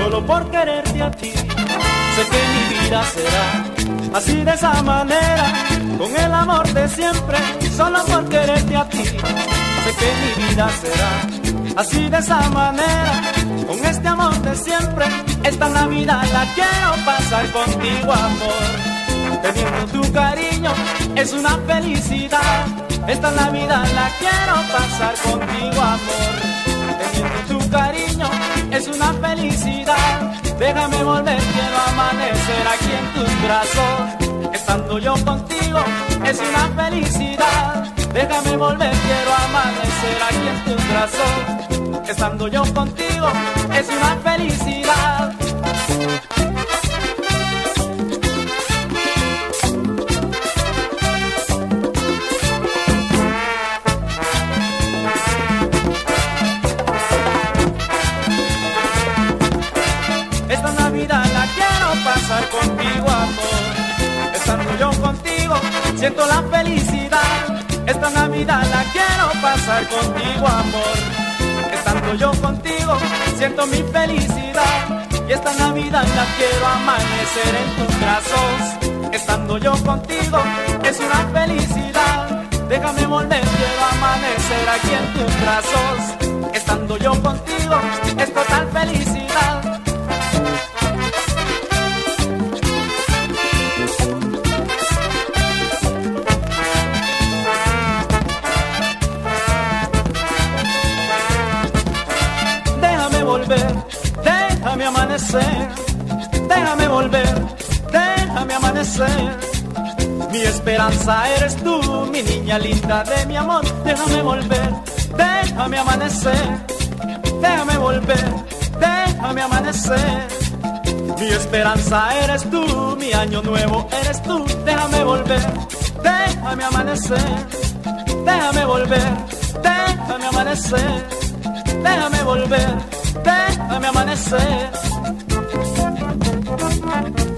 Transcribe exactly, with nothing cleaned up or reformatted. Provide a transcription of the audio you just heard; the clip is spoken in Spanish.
solo por quererte a ti. Sé que mi vida será así de esa manera, con el amor de siempre, solo por quererte a ti. Sé que mi vida será así de esa manera, con este amor de siempre. Esta Navidad la quiero pasar contigo, amor. Teniendo tu cariño es una felicidad. Esta Navidad la quiero pasar contigo, amor. Teniendo tu cariño es una felicidad. Déjame volver, quiero amanecer aquí en tus brazos. Estando yo contigo es una felicidad. Déjame volver, quiero amanecer aquí en tus brazos. Estando yo contigo es una felicidad. Esta Navidad la quiero pasar contigo, amor. Estando yo contigo siento la felicidad. Esta Navidad la quiero pasar contigo, amor. Estando yo contigo siento mi felicidad. Y esta Navidad la quiero amanecer en tus brazos. Estando yo contigo es una felicidad. Déjame volver, quiero amanecer aquí en tus brazos. Estando yo contigo es total felicidad. Déjame volver, déjame amanecer. Déjame volver, déjame amanecer. Mi esperanza eres tú, mi niña linda de mi amor. Déjame volver, déjame amanecer. Déjame volver, déjame amanecer. Mi esperanza eres tú, mi año nuevo eres tú. Déjame volver, déjame amanecer. Déjame volver, déjame amanecer. Déjame volver, déjame amanecer.